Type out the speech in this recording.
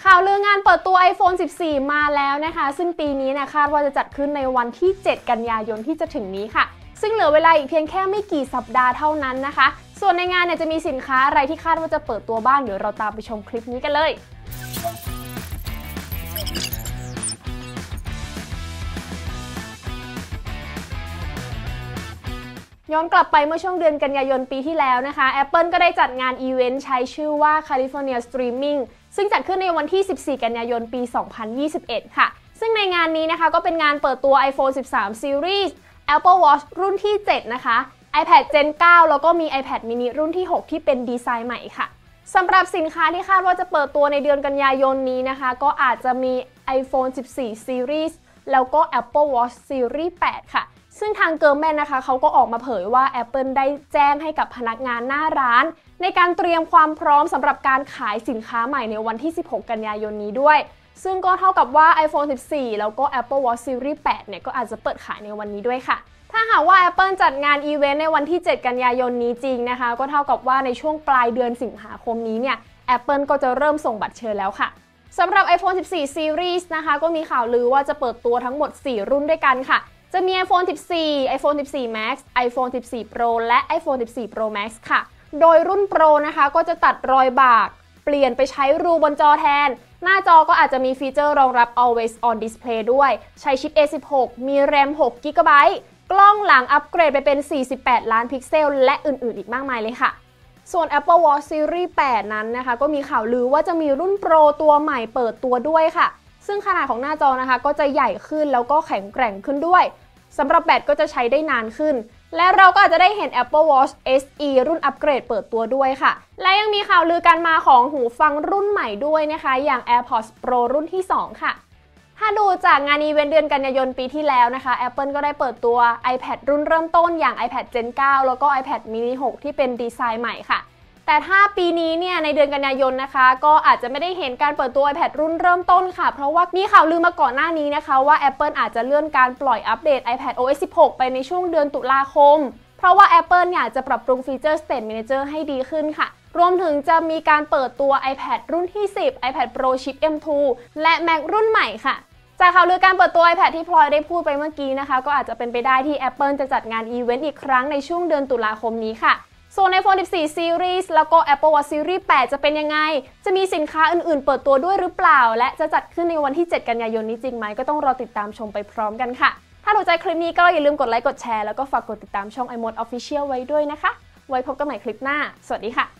ข่าวลืองานเปิดตัว iPhone 14 มาแล้วนะคะซึ่งปีนี้คาดว่าจะจัดขึ้นในวันที่ 7 กันยายนที่จะถึงนี้ค่ะซึ่งเหลือเวลาอีกเพียงแค่ไม่กี่สัปดาห์เท่านั้นนะคะส่วนในงานจะมีสินค้าอะไรที่คาดว่าจะเปิดตัวบ้างเดี๋ยวเราตามไปชมคลิปนี้กันเลยย้อนกลับไปเมื่อช่วงเดือนกันยายนปีที่แล้วนะคะ Apple ก็ได้จัดงานอีเวนต์ใช้ชื่อว่า California Streaming ซึ่งจัดขึ้นในวันที่ 14 กันยายนปี 2021 ค่ะซึ่งในงานนี้นะคะก็เป็นงานเปิดตัว iPhone 13 Series Apple Watch รุ่นที่ 7 นะคะ iPad Gen 9 แล้วก็มี iPad mini รุ่นที่ 6 ที่เป็นดีไซน์ใหม่ค่ะสำหรับสินค้าที่คาดว่าจะเปิดตัวในเดือนกันยายนนี้นะคะก็อาจจะมี iPhone 14 Series แล้วก็ Apple Watch Series 8 ค่ะซึ่งทางเกิร์ลแมนนะคะเขาก็ออกมาเผยว่า Apple ได้แจ้งให้กับพนักงานหน้าร้านในการเตรียมความพร้อมสำหรับการขายสินค้าใหม่ในวันที่ 16 กันยายนนี้ด้วยซึ่งก็เท่ากับว่า iPhone 14 แล้วก็ Apple Watch Series 8 ก็อาจจะเปิดขายในวันนี้ด้วยค่ะถ้าหากว่า Apple จัดงานอีเวนต์ในวันที่ 7 กันยายนนี้จริงนะคะก็เท่ากับว่าในช่วงปลายเดือนสิงหาคมนี้Apple ก็จะเริ่มส่งบัตรเชิญแล้วค่ะสำหรับ iPhone 14 Series นะคะก็มีข่าวลือว่าจะเปิดตัวทั้งหมด 4 รุ่นด้วยกันค่ะจะมี iPhone 14 iPhone 14 Max iPhone 14 Pro และ iPhone 14 Pro Max ค่ะโดยรุ่น Pro นะคะก็จะตัดรอยบากเปลี่ยนไปใช้รูบนจอแทนหน้าจอก็อาจจะมีฟีเจอร์รองรับ Always On Display ด้วยใช้ชิป A16 มี RAM 6 GB กล้องหลังอัปเกรดไปเป็น 48 ล้านพิกเซลและอื่นๆอีกมากมายเลยค่ะส่วน Apple Watch Series 8 นั้นนะคะก็มีข่าวลือว่าจะมีรุ่น Pro ตัวใหม่เปิดตัวด้วยค่ะซึ่งขนาดของหน้าจอนะคะก็จะใหญ่ขึ้นแล้วก็แข็งแกร่งขึ้นด้วยสำหรับแบตก็จะใช้ได้นานขึ้นและเราก็อาจจะได้เห็น Apple Watch SE รุ่นอัปเกรดเปิดตัวด้วยค่ะและยังมีข่าวลือการมาของหูฟังรุ่นใหม่ด้วยนะคะอย่าง AirPods Pro รุ่นที่ 2 ค่ะถ้าดูจากงานอีเวนต์เดือนกันยายนปีที่แล้วนะคะ Apple ก็ได้เปิดตัว iPad รุ่นเริ่มต้นอย่าง iPad Gen 9 แล้วก็ iPad mini 6 ที่เป็นดีไซน์ใหม่ค่ะแต่ถ้าปีนี้ในเดือนกันยายนนะคะก็อาจจะไม่ได้เห็นการเปิดตัว iPad รุ่นเริ่มต้นค่ะเพราะว่ามีข่าวลือมาก่อนหน้านี้นะคะว่า Apple อาจจะเลื่อนการปล่อยอัปเดต iPad OS 16 ไปในช่วงเดือนตุลาคมเพราะว่า Apple อยากจะปรับปรุงฟีเจอร์ State Manager ให้ดีขึ้นค่ะรวมถึงจะมีการเปิดตัว iPad รุ่นที่ 10 iPad Pro Chip M2 และ Mac รุ่นใหม่ค่ะจากข่าวลือการเปิดตัว iPad ที่พลอยได้พูดไปเมื่อกี้นะคะก็อาจจะเป็นไปได้ที่ Apple จะจัดงานอีเวนต์อีกครั้งในช่วงเดือนตุลาคมนี้ค่ะส่วน iPhone 14 Series แล้วก็ Apple Watch Series 8 จะเป็นยังไงจะมีสินค้าอื่นๆเปิดตัวด้วยหรือเปล่าและจะจัดขึ้นในวันที่ 7 กันยายนนี้จริงไหมก็ต้องรอติดตามชมไปพร้อมกันค่ะถ้าถูกใจคลิปนี้ก็อย่าลืมกดไลค์กดแชร์แล้วก็ฝากกดติดตามช่อง iMode Official ไว้ด้วยนะคะไว้พบกันใหม่คลิปหน้าสวัสดีค่ะ